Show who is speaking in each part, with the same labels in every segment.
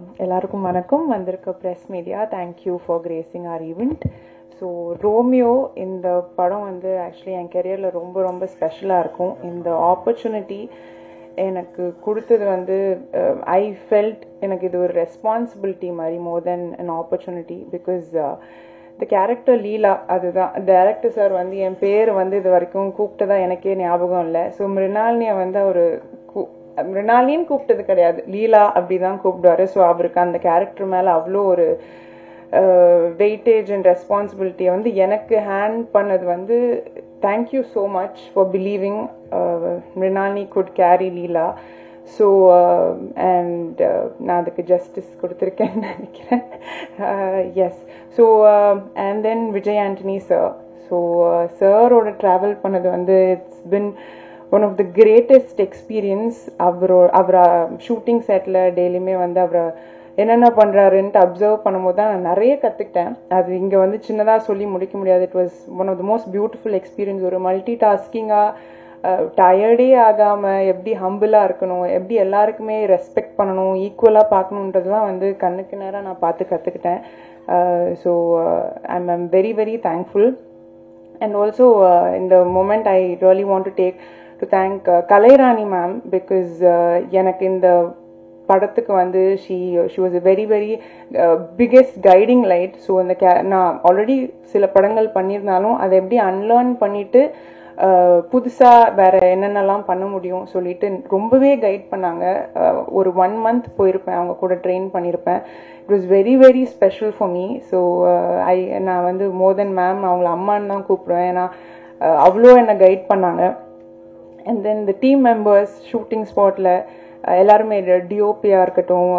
Speaker 1: எல்லாருக்கும் வணக்கம். வந்திருக்க press media, thank you for gracing our event. So Romeo இந்த படம் வந்து ஆக்சுவலி என் கெரியரில் ரொம்ப ரொம்ப ஸ்பெஷலாக இருக்கும். இந்த ஆப்பர்ச்சுனிட்டி எனக்கு கொடுத்தது வந்து ஐ ஃபெல்ட் எனக்கு இது ஒரு ரெஸ்பான்சிபிலிட்டி மாதிரி more than an opportunity. Because the character Leela, அதுதான் டைரக்டர் சார் வந்து என் பேர் வந்து இது வரைக்கும் கூப்பிட்டதா எனக்கே ஞாபகம் இல்லை. ஸோ மிருனாலினியை வந்து அவர் மிருனாலின்னு கூப்பிட்டது கிடையாது, லீலா அப்படிதான் கூப்பிடுவாரு. ஸோ அவருக்கு அந்த கேரக்டர் மேலே அவ்வளோ ஒரு வெயிட்டேஜ் அண்ட் ரெஸ்பான்சிபிலிட்டியை வந்து எனக்கு ஹேண்ட் பண்ணது வந்து thank you so much for believing Mrunalini could carry Leela. So and நான் அதுக்கு ஜஸ்டிஸ் கொடுத்துருக்கேன்னு நினைக்கிறேன். Yes. So and then Vijay Antony sir. So சாரோட ட்ராவல் பண்ணது வந்து it's been one of the greatest experience. அவரை ஷூட்டிங் செட்டில் டெய்லியுமே வந்து அவரை என்னென்ன பண்ணுறாருன்ட்டு அப்சர்வ் பண்ணும்போது தான் நான் நிறைய கற்றுக்கிட்டேன். அது இங்கே வந்து சின்னதாக சொல்லி முடிக்க முடியாது. It was one of the most beautiful experience. ஒரு மல்டி டாஸ்கிங்காக டயர்டே ஆகாமல் எப்படி ஹம்பிளாக இருக்கணும், எப்படி எல்லாருக்குமே ரெஸ்பெக்ட் பண்ணணும், ஈக்குவலாக பார்க்கணுன்றதுலாம் வந்து கண்ணுக்கு நேராக நான் பார்த்து கற்றுக்கிட்டேன். So I'm very very thankful. And also in the moment I really want to thank Kalairani ma'am, because எனக்கு இந்த படத்துக்கு வந்து she was a very very biggest guiding light. So அந்த நான் ஆல்ரெடி சில படங்கள் பண்ணியிருந்தாலும் அதை எப்படி அன்லேர்ன் பண்ணிட்டு புதுசாக வேற என்னென்னலாம் பண்ண முடியும் சொல்லிட்டு ரொம்பவே கைட் பண்ணாங்க. ஒரு 1 month போயிருப்பேன், அவங்க கூட ட்ரெயின் பண்ணியிருப்பேன். It was very very special for me. So நான் வந்து மோர் தென் மேம் அவங்கள அம்மான்னு தான் கூப்பிடுவேன். ஏன்னா அவ்வளோ என்னை கைட் பண்ணாங்க. And then the team members shooting ஸ்பாட்டில் எல்லாருமே, டிஓபியாக இருக்கட்டும்,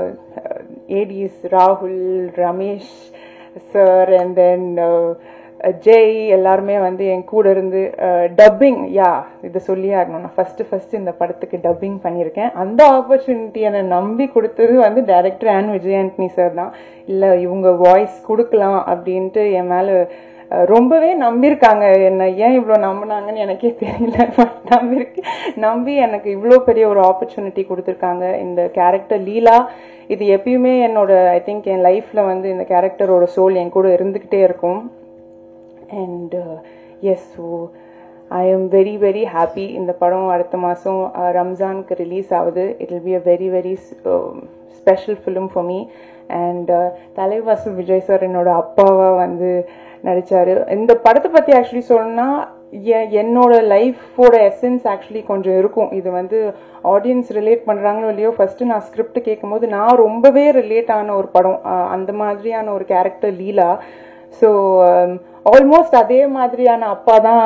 Speaker 1: ஏடிஸ் ராகுல், Ramesh sir, and then Jai, எல்லாருமே வந்து என் கூட இருந்து டப்பிங், இதை சொல்லி ஆகணும், நான் ஃபர்ஸ்ட் இந்த படத்துக்கு டப்பிங் பண்ணியிருக்கேன். அந்த ஆப்பர்ச்சுனிட்டி என்னை நம்பி கொடுத்தது வந்து director and Vijay Antony sir தான். இல்லை இவங்க வாய்ஸ் கொடுக்கலாம் அப்படின்ட்டு என் மேலே ரொம்பவே நம்பியிருக்காங்க. என்ன ஏன் இவ்வளோ நம்பினாங்கன்னு எனக்கே தெரியல. நம்பி எனக்கு இவ்வளோ பெரிய ஒரு ஆப்பர்ச்சுனிட்டி கொடுத்துருக்காங்க. இந்த கேரக்டர் லீலா இது எப்பயுமே என்னோட, ஐ திங்க் என் லைஃப்பில் வந்து இந்த கேரக்டரோட சோல் என் கூட இருந்துக்கிட்டே இருக்கும். And yes, so I am very very happy. இந்த படம் அடுத்த மாதம் ரம்ஜானுக்கு ரிலீஸ் ஆகுது. It will be a very very special film for me. And Thalaivasal Vijay sir என்னோட அப்பாவா வந்து நடிச்சாரு. இந்த படத்தை பற்றி ஆக்சுவலி சொல்லணும்னா என்னோட லைஃபோட எசன்ஸ் ஆக்சுவலி கொஞ்சம் இருக்கும். இது வந்து ஆடியன்ஸ் ரிலேட் பண்ணுறாங்களோ இல்லையோ, ஃபர்ஸ்ட் நான் ஸ்கிரிப்ட் கேட்கும் போது நான் ரொம்பவே ரிலேட் ஆன ஒரு படம், அந்த மாதிரியான ஒரு கேரக்டர் லீலா. ஸோ ஆல்மோஸ்ட் அதே மாதிரியான அப்பா தான்,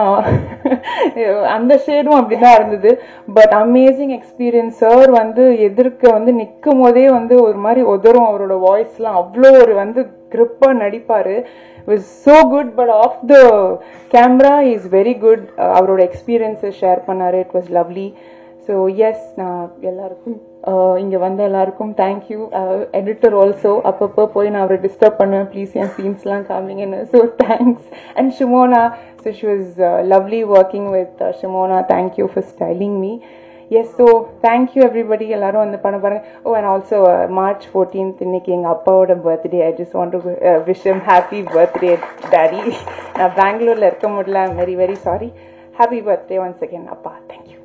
Speaker 1: அந்த ஷேடும் அப்படிதான் இருந்தது. But amazing experience. சார் வந்து எதிர்க்க வந்து நிற்கும் போதே வந்து ஒரு மாதிரி உதரும், அவரோட வாய்ஸ்லாம் அவ்வளோ ஒரு வந்து கிரிப்பாக நடிப்பார். was so good, but off the camera he is very good. அவரோட எக்ஸ்பீரியன்ஸை ஷேர் பண்ணாரு. It was lovely. So yes, நான் எல்லாருக்கும் இங்கே வந்த எல்லாருக்கும் தேங்க்யூ. எடிட்டர் ஆல்சோ அப்பப்போ போய் நான் அவரை டிஸ்டர்ப் பண்ணுவேன், ப்ளீஸ் என் சீன்ஸ்லாம் காமிங்கன்னு. So thanks. And Shimona, so she was lovely working with Shimona. Thank you for styling me. Yes, so thank you everybody. எல்லாரும் வந்து பண்ண பாருங்க. ஓ, அண்ட் ஆல்சோ March 14th இன்னைக்கு எங்கள் அப்பாவோட birthday. I just want to wish him happy birthday daddy. நான் பெங்களூரில் இருக்க முடியல, I'm very very sorry. Happy birthday once again அப்பா. தேங்க்யூ.